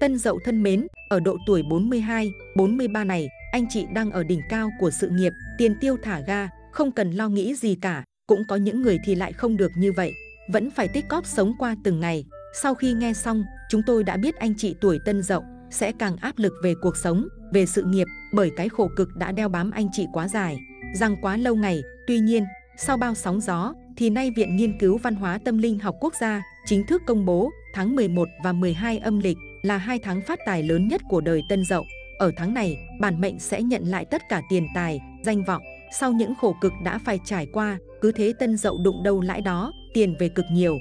Tân Dậu thân mến, ở độ tuổi 42, 43 này, anh chị đang ở đỉnh cao của sự nghiệp, tiền tiêu thả ga, không cần lo nghĩ gì cả. Cũng có những người thì lại không được như vậy, vẫn phải tích cóp sống qua từng ngày. Sau khi nghe xong, chúng tôi đã biết anh chị tuổi Tân Dậu sẽ càng áp lực về cuộc sống, về sự nghiệp, bởi cái khổ cực đã đeo bám anh chị quá dài, rằng quá lâu ngày. Tuy nhiên, sau bao sóng gió, thì nay Viện Nghiên cứu Văn hóa Tâm linh học quốc gia chính thức công bố tháng 11 và 12 âm lịch là 2 tháng phát tài lớn nhất của đời Tân Dậu. Ở tháng này, bản mệnh sẽ nhận lại tất cả tiền tài, danh vọng. Sau những khổ cực đã phải trải qua, cứ thế Tân Dậu đụng đâu lãi đó, tiền về cực nhiều.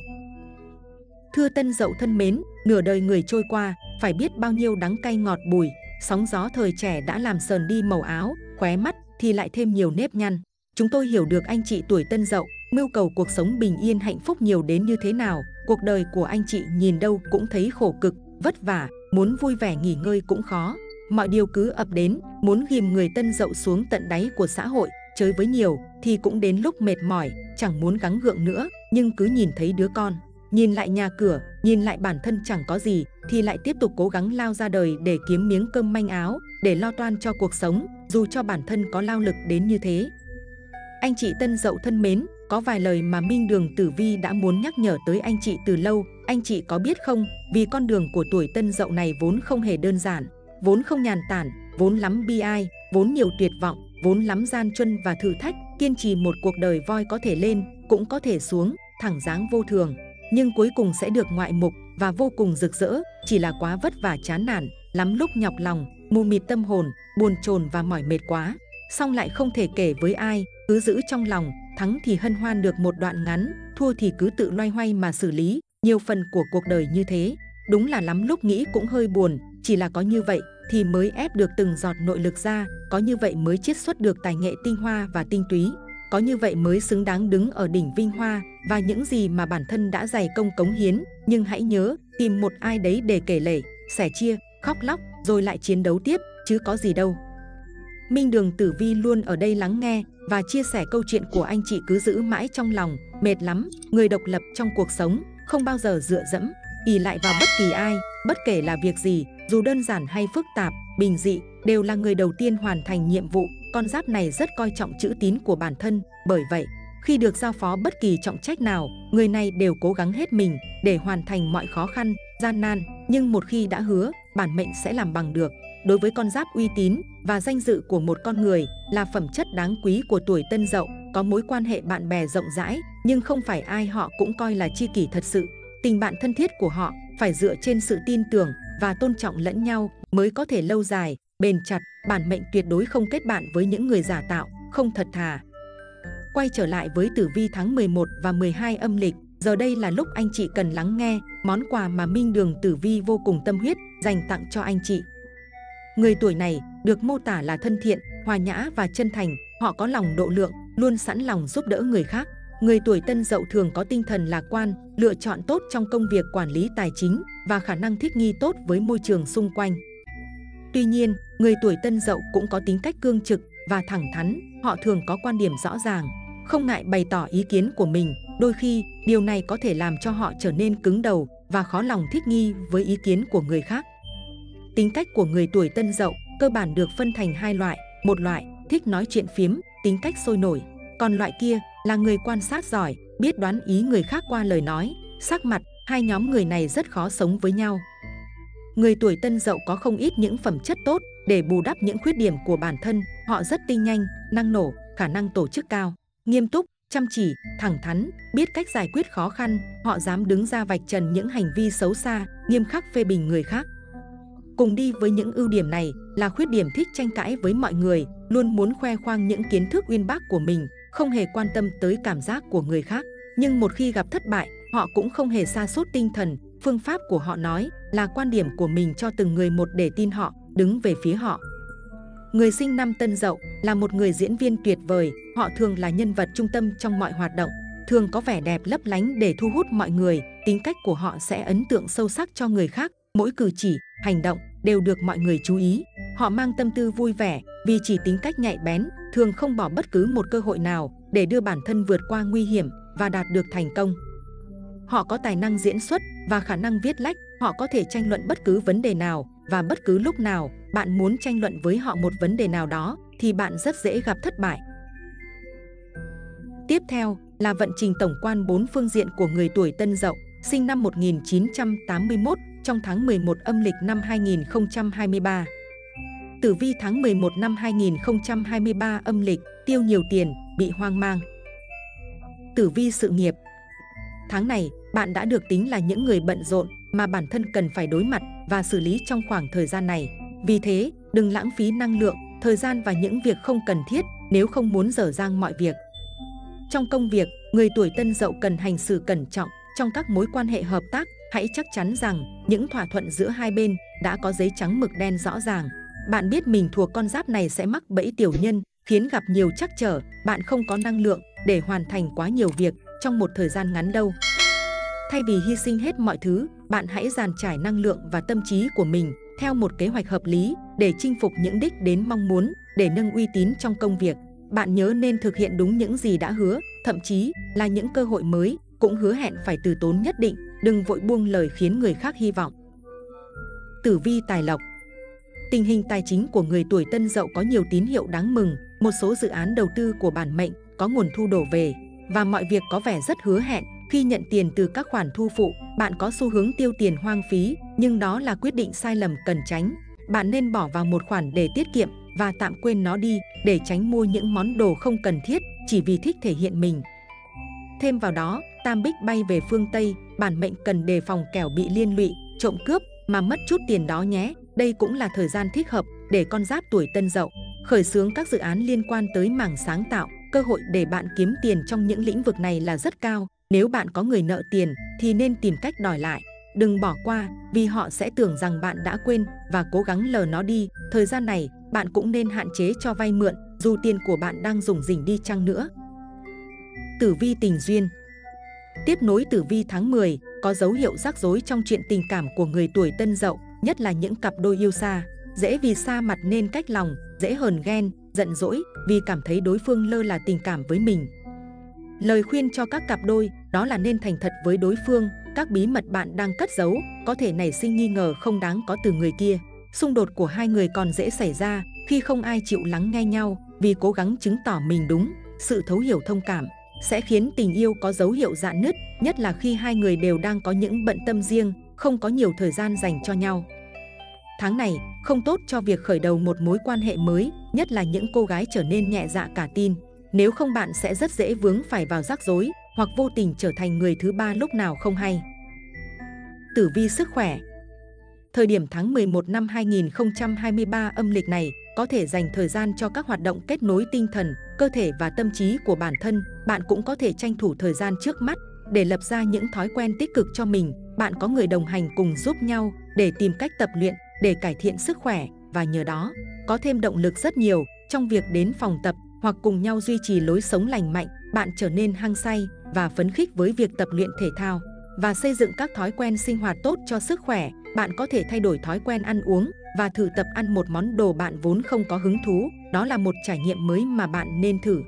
Thưa Tân Dậu thân mến, nửa đời người trôi qua, phải biết bao nhiêu đắng cay ngọt bùi. Sóng gió thời trẻ đã làm sờn đi màu áo, khóe mắt thì lại thêm nhiều nếp nhăn. Chúng tôi hiểu được anh chị tuổi Tân Dậu mưu cầu cuộc sống bình yên hạnh phúc nhiều đến như thế nào. Cuộc đời của anh chị nhìn đâu cũng thấy khổ cực, vất vả, muốn vui vẻ nghỉ ngơi cũng khó. Mọi điều cứ ập đến, muốn ghìm người Tân Dậu xuống tận đáy của xã hội. Chơi với nhiều thì cũng đến lúc mệt mỏi, chẳng muốn gắng gượng nữa, nhưng cứ nhìn thấy đứa con, nhìn lại nhà cửa, nhìn lại bản thân chẳng có gì, thì lại tiếp tục cố gắng lao ra đời để kiếm miếng cơm manh áo, để lo toan cho cuộc sống, dù cho bản thân có lao lực đến như thế. Anh chị Tân Dậu thân mến, có vài lời mà Minh Đường Tử Vi đã muốn nhắc nhở tới anh chị từ lâu. Anh chị có biết không, vì con đường của tuổi Tân Dậu này vốn không hề đơn giản, vốn không nhàn tản, vốn lắm bi ai, vốn nhiều tuyệt vọng, vốn lắm gian truân và thử thách. Kiên trì một cuộc đời voi có thể lên, cũng có thể xuống, thẳng dáng vô thường, nhưng cuối cùng sẽ được ngoại mục và vô cùng rực rỡ. Chỉ là quá vất vả chán nản, lắm lúc nhọc lòng, mù mịt tâm hồn, buồn chồn và mỏi mệt quá, xong lại không thể kể với ai, cứ giữ trong lòng. Thắng thì hân hoan được một đoạn ngắn, thua thì cứ tự loay hoay mà xử lý. Nhiều phần của cuộc đời như thế, đúng là lắm lúc nghĩ cũng hơi buồn. Chỉ là có như vậy thì mới ép được từng giọt nội lực ra, có như vậy mới chiết xuất được tài nghệ tinh hoa và tinh túy, có như vậy mới xứng đáng đứng ở đỉnh vinh hoa và những gì mà bản thân đã dày công cống hiến. Nhưng hãy nhớ, tìm một ai đấy để kể lể, sẻ chia, khóc lóc, rồi lại chiến đấu tiếp, chứ có gì đâu. Minh Đường Tử Vi luôn ở đây lắng nghe và chia sẻ câu chuyện của anh chị cứ giữ mãi trong lòng. Mệt lắm, người độc lập trong cuộc sống, không bao giờ dựa dẫm, ỷ lại vào bất kỳ ai, bất kể là việc gì, dù đơn giản hay phức tạp, bình dị, đều là người đầu tiên hoàn thành nhiệm vụ. Con giáp này rất coi trọng chữ tín của bản thân, bởi vậy, khi được giao phó bất kỳ trọng trách nào, người này đều cố gắng hết mình để hoàn thành mọi khó khăn, gian nan. Nhưng một khi đã hứa, bản mệnh sẽ làm bằng được. Đối với con giáp, uy tín và danh dự của một con người là phẩm chất đáng quý của tuổi Tân Dậu. Có mối quan hệ bạn bè rộng rãi, nhưng không phải ai họ cũng coi là tri kỷ thật sự. Tình bạn thân thiết của họ phải dựa trên sự tin tưởng và tôn trọng lẫn nhau mới có thể lâu dài, bền chặt. Bản mệnh tuyệt đối không kết bạn với những người giả tạo, không thật thà. Quay trở lại với tử vi tháng 11 và 12 âm lịch, giờ đây là lúc anh chị cần lắng nghe món quà mà Minh Đường Tử Vi vô cùng tâm huyết dành tặng cho anh chị. Người tuổi này được mô tả là thân thiện, hòa nhã và chân thành. Họ có lòng độ lượng, luôn sẵn lòng giúp đỡ người khác. Người tuổi Tân Dậu thường có tinh thần lạc quan, lựa chọn tốt trong công việc quản lý tài chính và khả năng thích nghi tốt với môi trường xung quanh. Tuy nhiên, người tuổi Tân Dậu cũng có tính cách cương trực và thẳng thắn. Họ thường có quan điểm rõ ràng, không ngại bày tỏ ý kiến của mình. Đôi khi, điều này có thể làm cho họ trở nên cứng đầu và khó lòng thích nghi với ý kiến của người khác. Tính cách của người tuổi Tân Dậu cơ bản được phân thành hai loại. Một loại thích nói chuyện phiếm, tính cách sôi nổi. Còn loại kia là người quan sát giỏi, biết đoán ý người khác qua lời nói, sắc mặt. Hai nhóm người này rất khó sống với nhau. Người tuổi Tân Dậu có không ít những phẩm chất tốt để bù đắp những khuyết điểm của bản thân. Họ rất tinh nhanh, năng nổ, khả năng tổ chức cao, nghiêm túc, chăm chỉ, thẳng thắn, biết cách giải quyết khó khăn. Họ dám đứng ra vạch trần những hành vi xấu xa, nghiêm khắc phê bình người khác. Cùng đi với những ưu điểm này là khuyết điểm thích tranh cãi với mọi người, luôn muốn khoe khoang những kiến thức uyên bác của mình, không hề quan tâm tới cảm giác của người khác. Nhưng một khi gặp thất bại, họ cũng không hề sa sút tinh thần. Phương pháp của họ nói là quan điểm của mình cho từng người một để tin họ, đứng về phía họ. Người sinh năm Tân Dậu là một người diễn viên tuyệt vời. Họ thường là nhân vật trung tâm trong mọi hoạt động, thường có vẻ đẹp lấp lánh để thu hút mọi người. Tính cách của họ sẽ ấn tượng sâu sắc cho người khác. Mỗi cử chỉ, hành động đều được mọi người chú ý. Họ mang tâm tư vui vẻ, vì chỉ tính cách nhạy bén, thường không bỏ bất cứ một cơ hội nào để đưa bản thân vượt qua nguy hiểm và đạt được thành công. Họ có tài năng diễn xuất và khả năng viết lách, họ có thể tranh luận bất cứ vấn đề nào và bất cứ lúc nào bạn muốn tranh luận với họ một vấn đề nào đó thì bạn rất dễ gặp thất bại. Tiếp theo là vận trình tổng quan 4 phương diện của người tuổi Tân Dậu, sinh năm 1981 trong tháng 11 âm lịch năm 2023. Tử vi tháng 11 năm 2023 âm lịch, tiêu nhiều tiền, bị hoang mang. Tử vi sự nghiệp. Tháng này, bạn đã được tính là những người bận rộn mà bản thân cần phải đối mặt và xử lý trong khoảng thời gian này. Vì thế, đừng lãng phí năng lượng, thời gian và những việc không cần thiết nếu không muốn dở dang mọi việc. Trong công việc, người tuổi Tân Dậu cần hành xử cẩn trọng. Trong các mối quan hệ hợp tác, hãy chắc chắn rằng những thỏa thuận giữa hai bên đã có giấy trắng mực đen rõ ràng. Bạn biết mình thuộc con giáp này sẽ mắc bẫy tiểu nhân, khiến gặp nhiều trắc trở. Bạn không có năng lượng để hoàn thành quá nhiều việc trong một thời gian ngắn đâu. Thay vì hy sinh hết mọi thứ, bạn hãy dàn trải năng lượng và tâm trí của mình theo một kế hoạch hợp lý để chinh phục những đích đến mong muốn, để nâng uy tín trong công việc. Bạn nhớ nên thực hiện đúng những gì đã hứa, thậm chí là những cơ hội mới cũng hứa hẹn phải từ tốn nhất định, đừng vội buông lời khiến người khác hy vọng. Tử vi tài lộc. Tình hình tài chính của người tuổi Tân Dậu có nhiều tín hiệu đáng mừng, một số dự án đầu tư của bản mệnh có nguồn thu đổ về và mọi việc có vẻ rất hứa hẹn. Khi nhận tiền từ các khoản thu phụ, bạn có xu hướng tiêu tiền hoang phí, nhưng đó là quyết định sai lầm cần tránh. Bạn nên bỏ vào một khoản để tiết kiệm và tạm quên nó đi để tránh mua những món đồ không cần thiết chỉ vì thích thể hiện mình. Thêm vào đó, tam bích bay về phương Tây, bản mệnh cần đề phòng kẻo bị liên lụy, trộm cướp mà mất chút tiền đó nhé. Đây cũng là thời gian thích hợp để con giáp tuổi Tân Dậu khởi xướng các dự án liên quan tới mảng sáng tạo. Cơ hội để bạn kiếm tiền trong những lĩnh vực này là rất cao. Nếu bạn có người nợ tiền thì nên tìm cách đòi lại. Đừng bỏ qua vì họ sẽ tưởng rằng bạn đã quên và cố gắng lờ nó đi. Thời gian này, bạn cũng nên hạn chế cho vay mượn dù tiền của bạn đang rủng rỉnh đi chăng nữa. Tử vi tình duyên. Tiếp nối tử vi tháng 10, có dấu hiệu rắc rối trong chuyện tình cảm của người tuổi Tân Dậu, nhất là những cặp đôi yêu xa. Dễ vì xa mặt nên cách lòng, dễ hờn ghen, giận dỗi vì cảm thấy đối phương lơ là tình cảm với mình. Lời khuyên cho các cặp đôi đó là nên thành thật với đối phương. Các bí mật bạn đang cất giấu có thể nảy sinh nghi ngờ không đáng có từ người kia. Xung đột của hai người còn dễ xảy ra khi không ai chịu lắng nghe nhau vì cố gắng chứng tỏ mình đúng. Sự thấu hiểu thông cảm sẽ khiến tình yêu có dấu hiệu rạn nứt, nhất là khi hai người đều đang có những bận tâm riêng, không có nhiều thời gian dành cho nhau. Tháng này không tốt cho việc khởi đầu một mối quan hệ mới, nhất là những cô gái trở nên nhẹ dạ cả tin. Nếu không, bạn sẽ rất dễ vướng phải vào rắc rối hoặc vô tình trở thành người thứ ba lúc nào không hay. Tử vi sức khỏe. Thời điểm tháng 11 năm 2023 âm lịch này có thể dành thời gian cho các hoạt động kết nối tinh thần, cơ thể và tâm trí của bản thân. Bạn cũng có thể tranh thủ thời gian trước mắt để lập ra những thói quen tích cực cho mình. Bạn có người đồng hành cùng giúp nhau để tìm cách tập luyện để cải thiện sức khỏe và nhờ đó có thêm động lực rất nhiều trong việc đến phòng tập hoặc cùng nhau duy trì lối sống lành mạnh. Bạn trở nên hăng say và phấn khích với việc tập luyện thể thao và xây dựng các thói quen sinh hoạt tốt cho sức khỏe. Bạn có thể thay đổi thói quen ăn uống và thử tập ăn một món đồ bạn vốn không có hứng thú. Đó là một trải nghiệm mới mà bạn nên thử.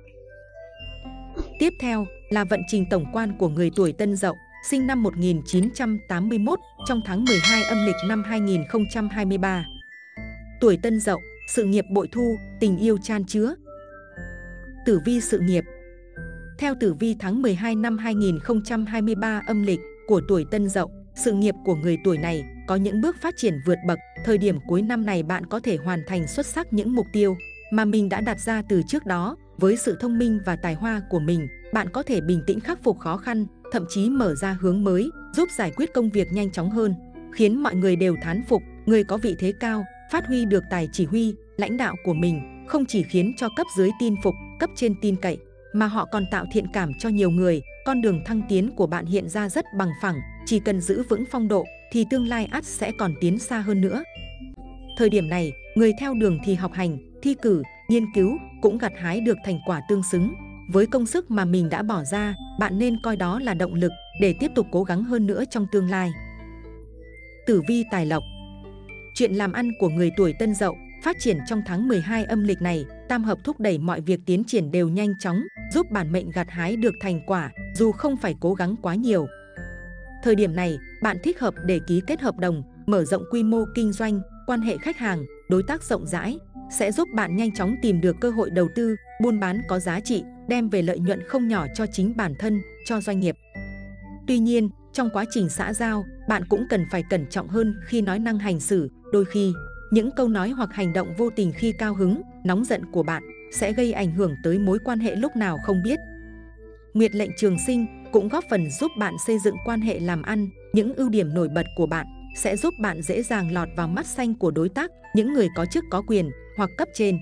Tiếp theo là vận trình tổng quan của người tuổi Tân Dậu, sinh năm 1981 trong tháng 12 âm lịch năm 2023. Tuổi Tân Dậu, sự nghiệp bội thu, tình yêu chan chứa. Tử vi sự nghiệp. Theo tử vi tháng 12 năm 2023 âm lịch của tuổi Tân Dậu, sự nghiệp của người tuổi này có những bước phát triển vượt bậc. Thời điểm cuối năm này bạn có thể hoàn thành xuất sắc những mục tiêu mà mình đã đặt ra từ trước đó. Với sự thông minh và tài hoa của mình, bạn có thể bình tĩnh khắc phục khó khăn, thậm chí mở ra hướng mới, giúp giải quyết công việc nhanh chóng hơn, khiến mọi người đều thán phục. Người có vị thế cao, phát huy được tài chỉ huy, lãnh đạo của mình, không chỉ khiến cho cấp dưới tin phục, cấp trên tin cậy, mà họ còn tạo thiện cảm cho nhiều người. Con đường thăng tiến của bạn hiện ra rất bằng phẳng, chỉ cần giữ vững phong độ thì tương lai ắt sẽ còn tiến xa hơn nữa. Thời điểm này, người theo đường thì học hành, thi cử, nghiên cứu cũng gặt hái được thành quả tương xứng với công sức mà mình đã bỏ ra. Bạn nên coi đó là động lực để tiếp tục cố gắng hơn nữa trong tương lai. Tử vi tài lộc. Chuyện làm ăn của người tuổi Tân Dậu phát triển trong tháng 12 âm lịch này. Tam hợp thúc đẩy mọi việc tiến triển đều nhanh chóng, giúp bản mệnh gặt hái được thành quả dù không phải cố gắng quá nhiều. Thời điểm này, bạn thích hợp để ký kết hợp đồng, mở rộng quy mô kinh doanh, quan hệ khách hàng, đối tác rộng rãi, sẽ giúp bạn nhanh chóng tìm được cơ hội đầu tư, buôn bán có giá trị, đem về lợi nhuận không nhỏ cho chính bản thân, cho doanh nghiệp. Tuy nhiên, trong quá trình xã giao, bạn cũng cần phải cẩn trọng hơn khi nói năng hành xử. Đôi khi, những câu nói hoặc hành động vô tình khi cao hứng, nóng giận của bạn sẽ gây ảnh hưởng tới mối quan hệ lúc nào không biết. Nguyệt lệnh trường sinh cũng góp phần giúp bạn xây dựng quan hệ làm ăn. Những ưu điểm nổi bật của bạn sẽ giúp bạn dễ dàng lọt vào mắt xanh của đối tác, những người có chức có quyền hoặc cấp trên.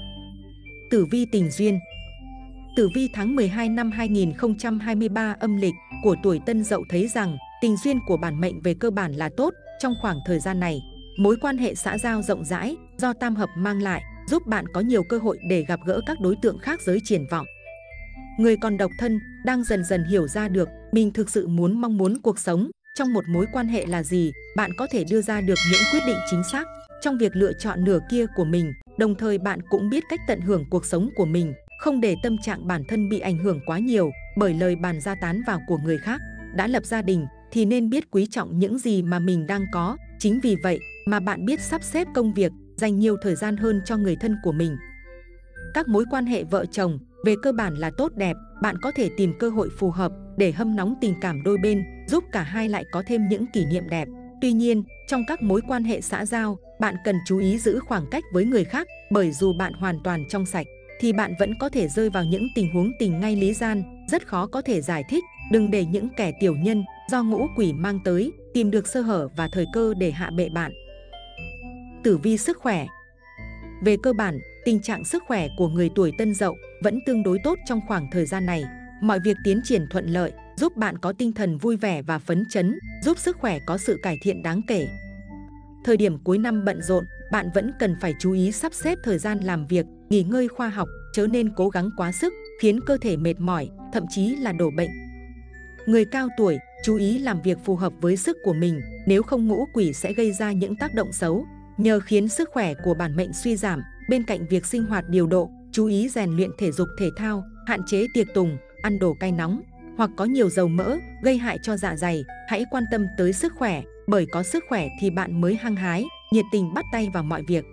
Tử vi tình duyên. Tử vi tháng 12 năm 2023 âm lịch của tuổi Tân Dậu thấy rằng tình duyên của bản mệnh về cơ bản là tốt. Trong khoảng thời gian này, mối quan hệ xã giao rộng rãi do tam hợp mang lại giúp bạn có nhiều cơ hội để gặp gỡ các đối tượng khác giới triển vọng. Người còn độc thân đang dần dần hiểu ra được mình thực sự mong muốn cuộc sống trong một mối quan hệ là gì. Bạn có thể đưa ra được những quyết định chính xác trong việc lựa chọn nửa kia của mình. Đồng thời bạn cũng biết cách tận hưởng cuộc sống của mình, không để tâm trạng bản thân bị ảnh hưởng quá nhiều bởi lời bàn ra tán vào của người khác. Đã lập gia đình thì nên biết quý trọng những gì mà mình đang có. Chính vì vậy mà bạn biết sắp xếp công việc, dành nhiều thời gian hơn cho người thân của mình. Các mối quan hệ vợ chồng về cơ bản là tốt đẹp. Bạn có thể tìm cơ hội phù hợp để hâm nóng tình cảm đôi bên, giúp cả hai lại có thêm những kỷ niệm đẹp. Tuy nhiên, trong các mối quan hệ xã giao, bạn cần chú ý giữ khoảng cách với người khác, bởi dù bạn hoàn toàn trong sạch, thì bạn vẫn có thể rơi vào những tình huống tình ngay lý gian, rất khó có thể giải thích. Đừng để những kẻ tiểu nhân do ngũ quỷ mang tới tìm được sơ hở và thời cơ để hạ bệ bạn. Tử vi sức khỏe. Về cơ bản, tình trạng sức khỏe của người tuổi Tân Dậu vẫn tương đối tốt trong khoảng thời gian này. Mọi việc tiến triển thuận lợi, giúp bạn có tinh thần vui vẻ và phấn chấn, giúp sức khỏe có sự cải thiện đáng kể. Thời điểm cuối năm bận rộn, bạn vẫn cần phải chú ý sắp xếp thời gian làm việc, nghỉ ngơi khoa học, chớ nên cố gắng quá sức, khiến cơ thể mệt mỏi, thậm chí là đổ bệnh. Người cao tuổi, chú ý làm việc phù hợp với sức của mình, nếu không ngũ quỷ sẽ gây ra những tác động xấu, nhờ khiến sức khỏe của bản mệnh suy giảm. Bên cạnh việc sinh hoạt điều độ, chú ý rèn luyện thể dục thể thao, hạn chế tiệc tùng, ăn đồ cay nóng hoặc có nhiều dầu mỡ gây hại cho dạ dày. Hãy quan tâm tới sức khỏe, bởi có sức khỏe thì bạn mới hăng hái, nhiệt tình bắt tay vào mọi việc.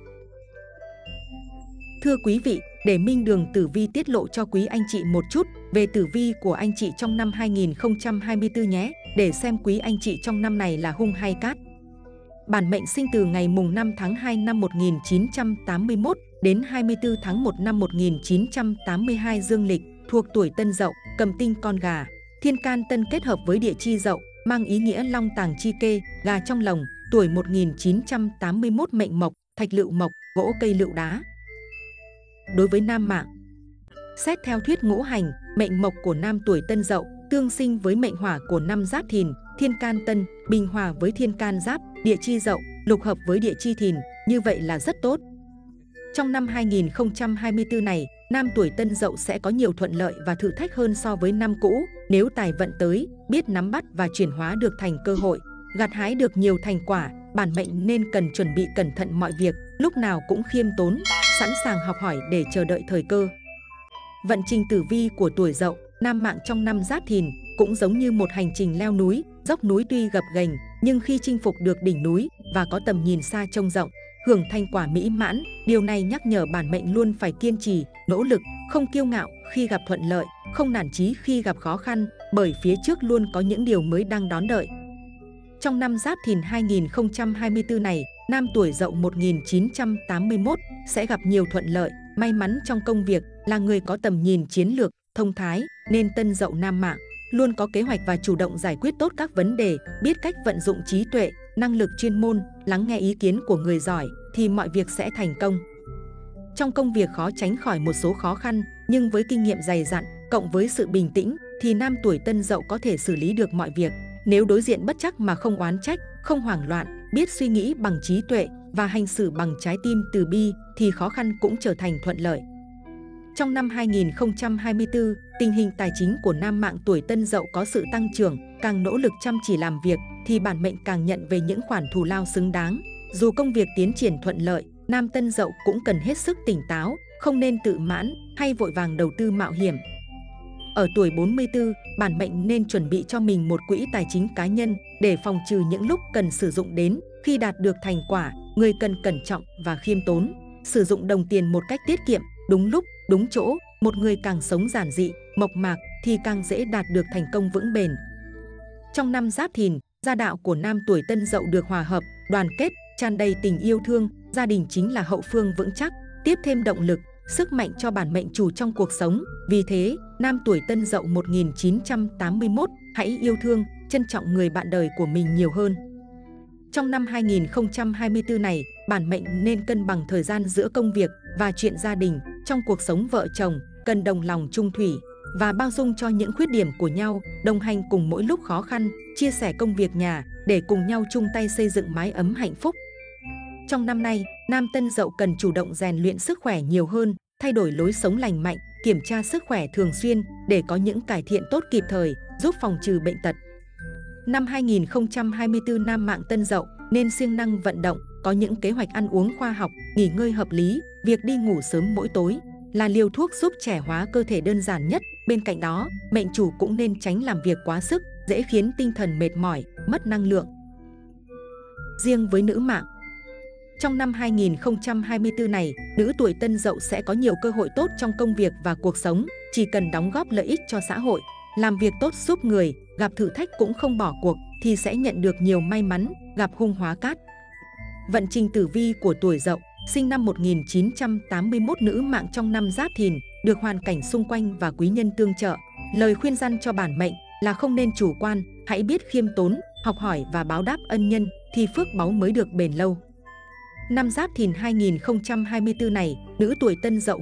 Thưa quý vị, để Minh Đường Tử Vi tiết lộ cho quý anh chị một chút về tử vi của anh chị trong năm 2024 nhé, để xem quý anh chị trong năm này là hung hay cát. Bản mệnh sinh từ ngày mùng 5 tháng 2 năm 1981 đến 24 tháng 1 năm 1982 dương lịch, thuộc tuổi Tân Dậu, cầm tinh con gà. Thiên can Tân kết hợp với địa chi Dậu, mang ý nghĩa long tàng chi kê, gà trong lồng. Tuổi 1981 mệnh mộc, thạch lựu mộc, gỗ cây lựu đá. Đối với nam mạng, xét theo thuyết ngũ hành, mệnh mộc của nam tuổi Tân Dậu tương sinh với mệnh hỏa của năm Giáp Thìn. Thiên can Tân bình hòa với thiên can Giáp, địa chi Dậu lục hợp với địa chi Thìn, như vậy là rất tốt. Trong năm 2024 này, nam tuổi Tân Dậu sẽ có nhiều thuận lợi và thử thách hơn so với năm cũ. Nếu tài vận tới, biết nắm bắt và chuyển hóa được thành cơ hội, gặt hái được nhiều thành quả, bản mệnh nên cần chuẩn bị cẩn thận mọi việc, lúc nào cũng khiêm tốn, sẵn sàng học hỏi để chờ đợi thời cơ. Vận trình tử vi của tuổi Dậu, nam mạng trong năm Giáp Thìn cũng giống như một hành trình leo núi, dốc núi tuy gập ghềnh, nhưng khi chinh phục được đỉnh núi và có tầm nhìn xa trông rộng, hưởng thành quả mỹ mãn, điều này nhắc nhở bản mệnh luôn phải kiên trì, nỗ lực, không kiêu ngạo khi gặp thuận lợi, không nản chí khi gặp khó khăn, bởi phía trước luôn có những điều mới đang đón đợi. Trong năm Giáp Thìn 2024 này, nam tuổi Dậu 1981 sẽ gặp nhiều thuận lợi, may mắn trong công việc, là người có tầm nhìn chiến lược, thông thái, nên Tân Dậu nam mạng luôn có kế hoạch và chủ động giải quyết tốt các vấn đề, biết cách vận dụng trí tuệ, năng lực chuyên môn, lắng nghe ý kiến của người giỏi thì mọi việc sẽ thành công. Trong công việc khó tránh khỏi một số khó khăn, nhưng với kinh nghiệm dày dặn, cộng với sự bình tĩnh thì nam tuổi Tân Dậu có thể xử lý được mọi việc. Nếu đối diện bất trắc mà không oán trách, không hoảng loạn, biết suy nghĩ bằng trí tuệ và hành xử bằng trái tim từ bi thì khó khăn cũng trở thành thuận lợi. Trong năm 2024, tình hình tài chính của nam mạng tuổi Tân Dậu có sự tăng trưởng, càng nỗ lực chăm chỉ làm việc thì bản mệnh càng nhận về những khoản thù lao xứng đáng. Dù công việc tiến triển thuận lợi, nam Tân Dậu cũng cần hết sức tỉnh táo, không nên tự mãn hay vội vàng đầu tư mạo hiểm. Ở tuổi 44, bản mệnh nên chuẩn bị cho mình một quỹ tài chính cá nhân để phòng trừ những lúc cần sử dụng đến. Khi đạt được thành quả, người cần cẩn trọng và khiêm tốn, sử dụng đồng tiền một cách tiết kiệm, đúng lúc, đúng chỗ. Một người càng sống giản dị, mộc mạc thì càng dễ đạt được thành công vững bền. Trong năm Giáp Thìn, gia đạo của nam tuổi Tân Dậu được hòa hợp, đoàn kết, tràn đầy tình yêu thương, gia đình chính là hậu phương vững chắc, tiếp thêm động lực, sức mạnh cho bản mệnh chủ trong cuộc sống. Vì thế, nam tuổi Tân Dậu 1981, hãy yêu thương, trân trọng người bạn đời của mình nhiều hơn. Trong năm 2024 này, bản mệnh nên cân bằng thời gian giữa công việc và chuyện gia đình. Trong cuộc sống vợ chồng, cần đồng lòng chung thủy và bao dung cho những khuyết điểm của nhau, đồng hành cùng mỗi lúc khó khăn, chia sẻ công việc nhà để cùng nhau chung tay xây dựng mái ấm hạnh phúc. Trong năm nay, nam Tân Dậu cần chủ động rèn luyện sức khỏe nhiều hơn, thay đổi lối sống lành mạnh, kiểm tra sức khỏe thường xuyên để có những cải thiện tốt kịp thời, giúp phòng trừ bệnh tật. Năm 2024 nam mạng Tân Dậu nên siêng năng vận động, có những kế hoạch ăn uống khoa học, nghỉ ngơi hợp lý. Việc đi ngủ sớm mỗi tối là liều thuốc giúp trẻ hóa cơ thể đơn giản nhất. Bên cạnh đó, mệnh chủ cũng nên tránh làm việc quá sức, dễ khiến tinh thần mệt mỏi, mất năng lượng. Riêng với nữ mạng, trong năm 2024 này, nữ tuổi Tân Dậu sẽ có nhiều cơ hội tốt trong công việc và cuộc sống, chỉ cần đóng góp lợi ích cho xã hội, làm việc tốt giúp người, gặp thử thách cũng không bỏ cuộc thì sẽ nhận được nhiều may mắn, gặp hung hóa cát. Vận trình tử vi của tuổi Dậu, sinh năm 1981 nữ mạng trong năm Giáp Thìn, được hoàn cảnh xung quanh và quý nhân tương trợ. Lời khuyên răn cho bản mệnh là không nên chủ quan, hãy biết khiêm tốn, học hỏi và báo đáp ân nhân thì phước báu mới được bền lâu. Năm Giáp Thìn 2024 này, nữ tuổi Tân Dậu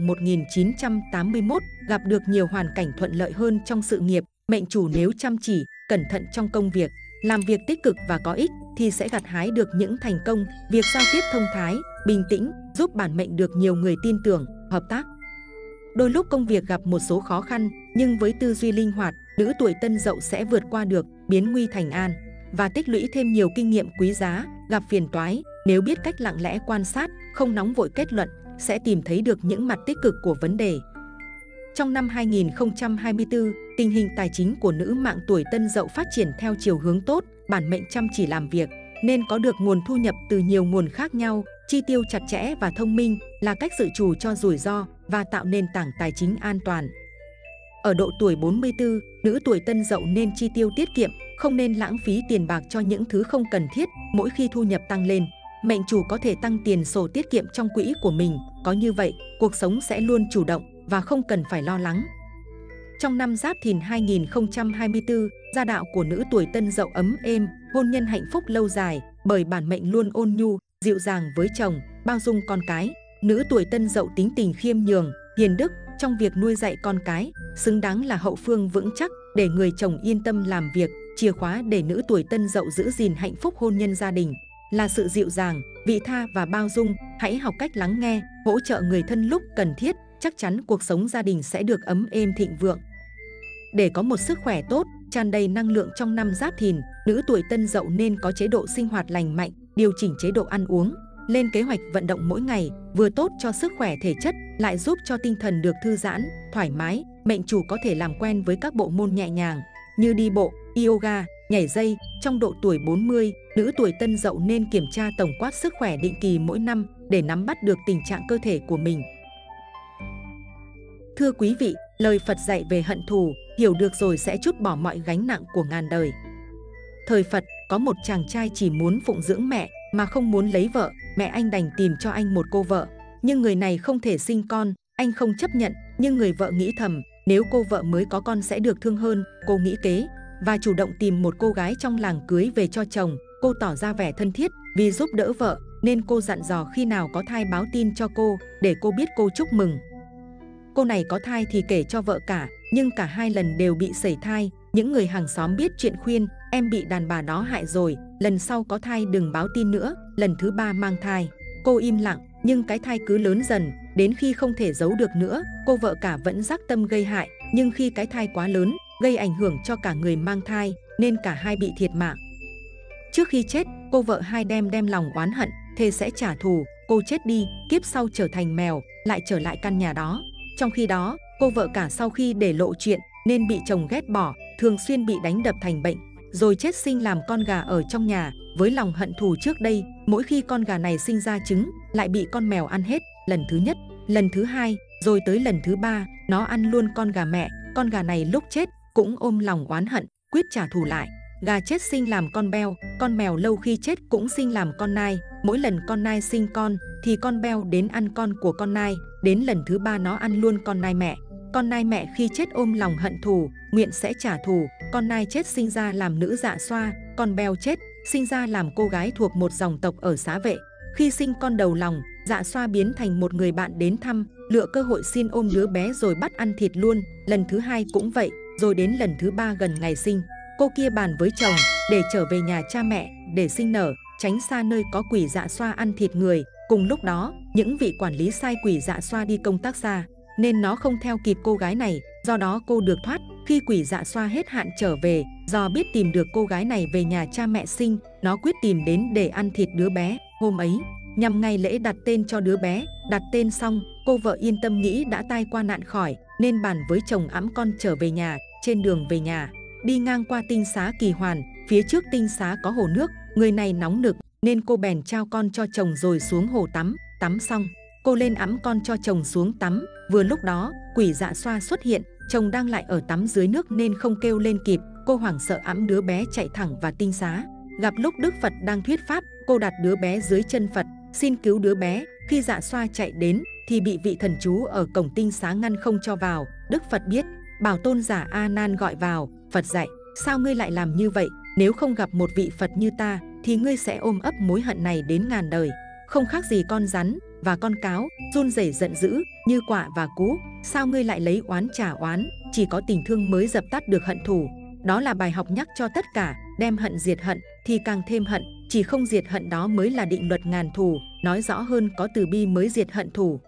1981 gặp được nhiều hoàn cảnh thuận lợi hơn trong sự nghiệp. Mệnh chủ nếu chăm chỉ, cẩn thận trong công việc, làm việc tích cực và có ích thì sẽ gặt hái được những thành công. Việc giao tiếp thông thái, bình tĩnh giúp bản mệnh được nhiều người tin tưởng, hợp tác. Đôi lúc công việc gặp một số khó khăn, nhưng với tư duy linh hoạt, nữ tuổi Tân Dậu sẽ vượt qua được, biến nguy thành an và tích lũy thêm nhiều kinh nghiệm quý giá. Gặp phiền toái, nếu biết cách lặng lẽ quan sát, không nóng vội kết luận, sẽ tìm thấy được những mặt tích cực của vấn đề. Trong năm 2024, tình hình tài chính của nữ mạng tuổi Tân Dậu phát triển theo chiều hướng tốt, bản mệnh chăm chỉ làm việc nên có được nguồn thu nhập từ nhiều nguồn khác nhau. Chi tiêu chặt chẽ và thông minh là cách dự trù cho rủi ro và tạo nền tảng tài chính an toàn. Ở độ tuổi 44, nữ tuổi Tân Dậu nên chi tiêu tiết kiệm, không nên lãng phí tiền bạc cho những thứ không cần thiết. Mỗi khi thu nhập tăng lên, mệnh chủ có thể tăng tiền sổ tiết kiệm trong quỹ của mình. Có như vậy, cuộc sống sẽ luôn chủ động và không cần phải lo lắng. Trong năm Giáp Thìn 2024, gia đạo của nữ tuổi Tân Dậu ấm êm, hôn nhân hạnh phúc lâu dài, bởi bản mệnh luôn ôn nhu, dịu dàng với chồng, bao dung con cái. Nữ tuổi Tân Dậu tính tình khiêm nhường, hiền đức trong việc nuôi dạy con cái, xứng đáng là hậu phương vững chắc để người chồng yên tâm làm việc. Chìa khóa để nữ tuổi Tân Dậu giữ gìn hạnh phúc hôn nhân gia đình là sự dịu dàng, vị tha và bao dung. Hãy học cách lắng nghe, hỗ trợ người thân lúc cần thiết, chắc chắn cuộc sống gia đình sẽ được ấm êm thịnh vượng. Để có một sức khỏe tốt, tràn đầy năng lượng trong năm Giáp Thìn, nữ tuổi Tân Dậu nên có chế độ sinh hoạt lành mạnh, điều chỉnh chế độ ăn uống, lên kế hoạch vận động mỗi ngày, vừa tốt cho sức khỏe thể chất, lại giúp cho tinh thần được thư giãn, thoải mái. Mệnh chủ có thể làm quen với các bộ môn nhẹ nhàng như đi bộ, yoga, nhảy dây. Trong độ tuổi 40, nữ tuổi Tân Dậu nên kiểm tra tổng quát sức khỏe định kỳ mỗi năm để nắm bắt được tình trạng cơ thể của mình. Thưa quý vị, lời Phật dạy về hận thù, hiểu được rồi sẽ trút bỏ mọi gánh nặng của ngàn đời. Thời Phật, có một chàng trai chỉ muốn phụng dưỡng mẹ mà không muốn lấy vợ. Mẹ anh đành tìm cho anh một cô vợ, nhưng người này không thể sinh con. Anh không chấp nhận, nhưng người vợ nghĩ thầm, nếu cô vợ mới có con sẽ được thương hơn. Cô nghĩ kế và chủ động tìm một cô gái trong làng cưới về cho chồng. Cô tỏ ra vẻ thân thiết, vì giúp đỡ vợ nên cô dặn dò khi nào có thai báo tin cho cô, để cô biết cô chúc mừng. Cô này có thai thì kể cho vợ cả, nhưng cả hai lần đều bị sẩy thai. Những người hàng xóm biết chuyện khuyên, em bị đàn bà đó hại rồi, lần sau có thai đừng báo tin nữa. Lần thứ 3 mang thai, cô im lặng, nhưng cái thai cứ lớn dần, đến khi không thể giấu được nữa, cô vợ cả vẫn dắc tâm gây hại. Nhưng khi cái thai quá lớn, gây ảnh hưởng cho cả người mang thai, nên cả hai bị thiệt mạng. Trước khi chết, cô vợ hai đem lòng oán hận, thề sẽ trả thù. Cô chết đi, kiếp sau trở thành mèo, lại trở lại căn nhà đó. Trong khi đó, cô vợ cả sau khi để lộ chuyện, nên bị chồng ghét bỏ, thường xuyên bị đánh đập thành bệnh, rồi chết sinh làm con gà ở trong nhà. Với lòng hận thù trước đây, mỗi khi con gà này sinh ra trứng, lại bị con mèo ăn hết. Lần thứ nhất, lần thứ hai, rồi tới lần thứ ba, nó ăn luôn con gà mẹ. Con gà này lúc chết cũng ôm lòng oán hận, quyết trả thù lại. Gà chết sinh làm con beo, con mèo lâu khi chết cũng sinh làm con nai. Mỗi lần con nai sinh con thì con beo đến ăn con của con nai. Đến lần thứ ba nó ăn luôn con nai mẹ. Con nai mẹ khi chết ôm lòng hận thù, nguyện sẽ trả thù. Con nai chết sinh ra làm nữ Dạ Xoa, con beo chết sinh ra làm cô gái thuộc một dòng tộc ở Xá Vệ. Khi sinh con đầu lòng, Dạ Xoa biến thành một người bạn đến thăm, lựa cơ hội xin ôm đứa bé rồi bắt ăn thịt luôn. Lần thứ hai cũng vậy, rồi đến lần thứ ba gần ngày sinh, cô kia bàn với chồng để trở về nhà cha mẹ để sinh nở, tránh xa nơi có quỷ Dạ Xoa ăn thịt người. Cùng lúc đó, những vị quản lý sai quỷ Dạ Xoa đi công tác xa, nên nó không theo kịp cô gái này, do đó cô được thoát. Khi quỷ Dạ Xoa hết hạn trở về, do biết tìm được cô gái này về nhà cha mẹ sinh, nó quyết tìm đến để ăn thịt đứa bé. Hôm ấy, nhằm ngày lễ đặt tên cho đứa bé, đặt tên xong, cô vợ yên tâm nghĩ đã tai qua nạn khỏi, nên bàn với chồng ẵm con trở về nhà. Trên đường về nhà, đi ngang qua tinh xá Kỳ Hoàn, phía trước tinh xá có hồ nước, người này nóng nực nên cô bèn trao con cho chồng rồi xuống hồ tắm. Tắm xong, cô lên ẵm con cho chồng xuống tắm. Vừa lúc đó, quỷ Dạ Xoa xuất hiện, chồng đang lại ở tắm dưới nước nên không kêu lên kịp. Cô hoảng sợ ẵm đứa bé chạy thẳng vào tinh xá. Gặp lúc Đức Phật đang thuyết pháp, cô đặt đứa bé dưới chân Phật, xin cứu đứa bé. Khi Dạ Xoa chạy đến thì bị vị thần chú ở cổng tinh xá ngăn không cho vào. Đức Phật biết, bảo tôn giả A Nan gọi vào. Phật dạy, sao ngươi lại làm như vậy? Nếu không gặp một vị Phật như ta thì ngươi sẽ ôm ấp mối hận này đến ngàn đời. Không khác gì con rắn và con cáo, run rẩy giận dữ như quạ và cú. Sao ngươi lại lấy oán trả oán? Chỉ có tình thương mới dập tắt được hận thù. Đó là bài học nhắc cho tất cả, đem hận diệt hận thì càng thêm hận, chỉ không diệt hận đó mới là định luật ngàn thù. Nói rõ hơn, có từ bi mới diệt hận thù.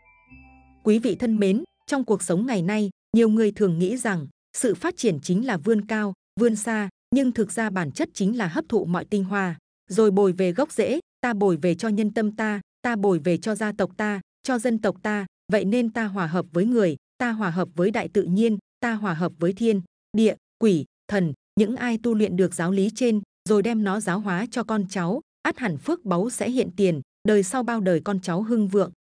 Quý vị thân mến, trong cuộc sống ngày nay, nhiều người thường nghĩ rằng sự phát triển chính là vươn cao, vươn xa, nhưng thực ra bản chất chính là hấp thụ mọi tinh hoa, rồi bồi về gốc rễ. Ta bồi về cho nhân tâm ta bồi về cho gia tộc ta, cho dân tộc ta. Vậy nên ta hòa hợp với người, ta hòa hợp với đại tự nhiên, ta hòa hợp với thiên, địa, quỷ, thần. Những ai tu luyện được giáo lý trên, rồi đem nó giáo hóa cho con cháu, ắt hẳn phước báu sẽ hiện tiền, đời sau bao đời con cháu hưng vượng.